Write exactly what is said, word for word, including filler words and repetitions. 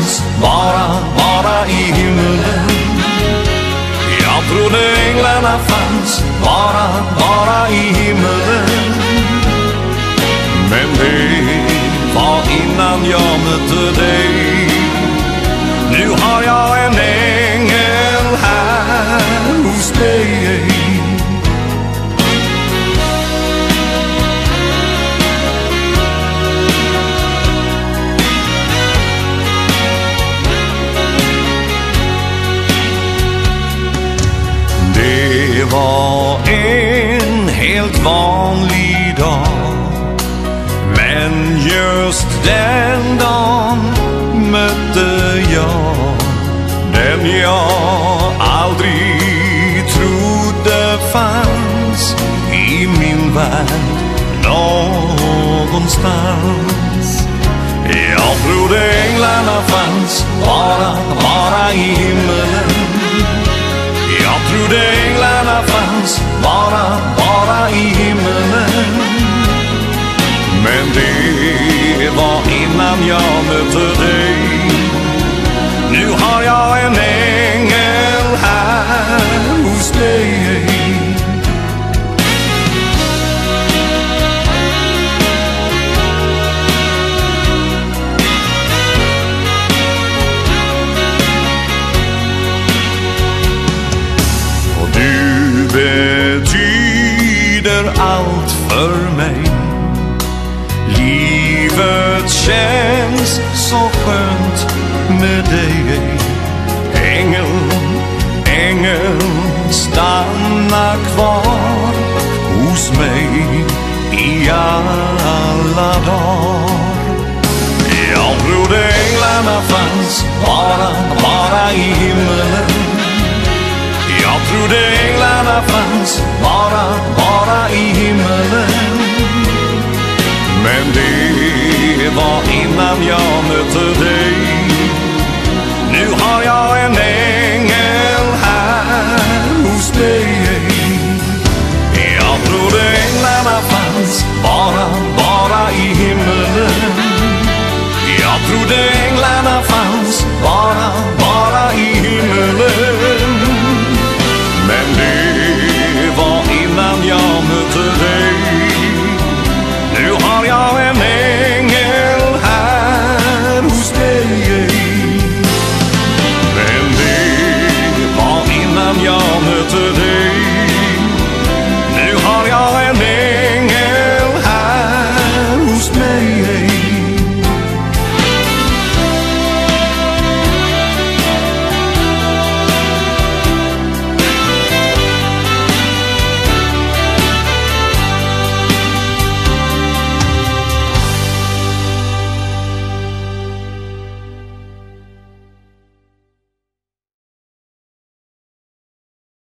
fanns bara, bara i himlen. Jag trodde änglarna fanns bara, bara i himlen. Men det var innan jag mötte dig. Nu har jag en ängel här hos dig. Det var en helt vanlig dag, men just den dagen mötte jag den jag aldrig trodde fanns i min värld någonstans. Jag trodde änglarna fanns bara, bara i himlen. Jag trodde änglarna fanns bara, bara i himlen. Men det var innan jag mötte dig. Nu har jag en ängel här hos dig. Och du betyder allt för mig. Livet känns så skönt med dig. Ängel, ängel, stanna kvar hos mig i alla dagar. Jag trodde änglarna fanns bara, bara i himlen. Jag trodde änglarna fanns bara, bara i himlen. Men det var innan jag mötte dig.